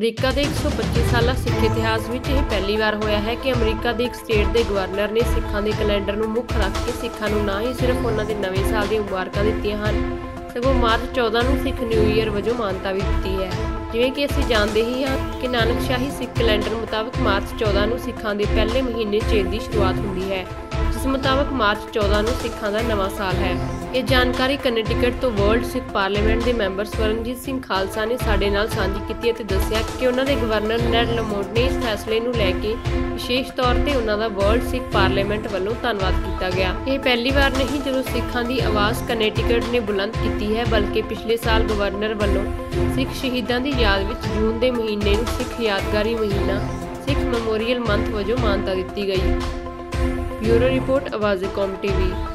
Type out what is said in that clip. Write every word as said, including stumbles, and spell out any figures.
America ਦੇ एक सौ पच्चीस ਸਾਲਾ ਸਿੱਖ ਇਤਿਹਾਸ ਵਿੱਚ ਇਹ ਪਹਿਲੀ ਵਾਰ ਹੋਇਆ ਹੈ ਕਿ ਅਮਰੀਕਾ ਦੇ ਇੱਕ ਸਟੇਟ ਦੇ ਗਵਰਨਰ ਨੇ ਸਿੱਖਾਂ ਦੇ ਕੈਲੰਡਰ ਨੂੰ ਮੁੱਖ ਰੱਖ ਕੇ ਸਿੱਖਾਂ ਨੂੰ ਨਾ ਹੀ ਸਿਰਫ ਉਹਨਾਂ ਦੇ ਨਵੇਂ ਸਾਲ ਦੀਆਂ ਮੁਬਾਰਕਾਂ ਦਿੱਤੀਆਂ ਹਨ, ਸਗੋਂ ਮਾਰਚ ਚੌਦਾਂ ਨੂੰ ਸਿੱਖ ਨਿਊ ਈਅਰ ਵਜੋਂ ਮਾਨਤਾ ਵੀ ਦਿੱਤੀ ਹੈ। ਜਿਵੇਂ ਕਿ ਅਸੀਂ ਜਾਣਦੇ ਹੀ ਹਾਂ ਕਿ ਨਾਨਕਸ਼ਾਹੀ ਸਿੱਖ ਕੈਲੰਡਰ ਮੁਤਾਬਕ ਮਾਰਚ ਚੌਦਾਂ ਨੂੰ ਸਿੱਖਾਂ ਦੇ ਪਹਿਲੇ ਮਹੀਨੇ ਚੇਤ ਦੀ ਸ਼ੁਰੂਆਤ ਹੁੰਦੀ ਹੈ, ਜਿਸ ਮੁਤਾਬਕ ਮਾਰਚ ਚੌਦਾਂ ਨੂੰ ਸਿੱਖਾਂ ਦਾ ਨਵਾਂ ਸਾਲ ਹੈ। ਇਹ ਜਾਣਕਾਰੀ ਕਨੈਟਿਕਟ ਤੋਂ ਵਰਲਡ ਸਿੱਖ ਪਾਰਲੀਮੈਂਟ ਦੇ ਮੈਂਬਰ ਸਵਰਨਜੀਤ ਸਿੰਘ ਖਾਲਸਾ ਨੇ ਸਾਡੇ ਨਾਲ ਸਾਂਝੀ ਕੀਤੀ ਅਤੇ ਦੱਸਿਆ ਕਿ ਉਹਨਾਂ ਦੇ ਗਵਰਨਰ ਨੈਡ ਲਮੋਟ ਨੇ ਇਸ ਫੈਸਲੇ ਨੂੰ ਲੈ ਕੇ ਵਿਸ਼ੇਸ਼ ਤੌਰ ਤੇ ਉਹਨਾਂ ਦਾ ਵਰਲਡ ਸਿੱਖ ਪਾਰਲੀਮੈਂਟ ਵੱਲੋਂ ਧੰਨਵਾਦ ਕੀਤਾ ਗਿਆ। ਇਹ ਪਹਿਲੀ ਵਾਰ ਨਹੀਂ ਜਦੋਂ ਸਿੱਖਾਂ ਦੀ ਆਵਾਜ਼ ਕਨੈਟਿਕਟ ਨੇ ਬੁਲੰਦ ਕੀਤੀ ਹੈ, ਬਲਕਿ ਪਿਛਲੇ ਸਾਲ ਗਵਰਨਰ ਵੱਲੋਂ ਸਿੱਖ ਸ਼ਹੀਦਾਂ ਦੀ ਯਾਦ ਵਿੱਚ ਜੂਨ ਦੇ ਮਹੀਨੇ ਨੂੰ ਸਿੱਖ ਯਾਦਗਾਰੀ ਮਹੀਨਾ ਸਿੱਖ ਮੈਮੋਰੀਅਲ ਮੰਥ ਵਜੋਂ ਮਾਨਤਾ ਦਿੱਤੀ ਗਈ। Bureau report, Awaz-e-Qaum TV.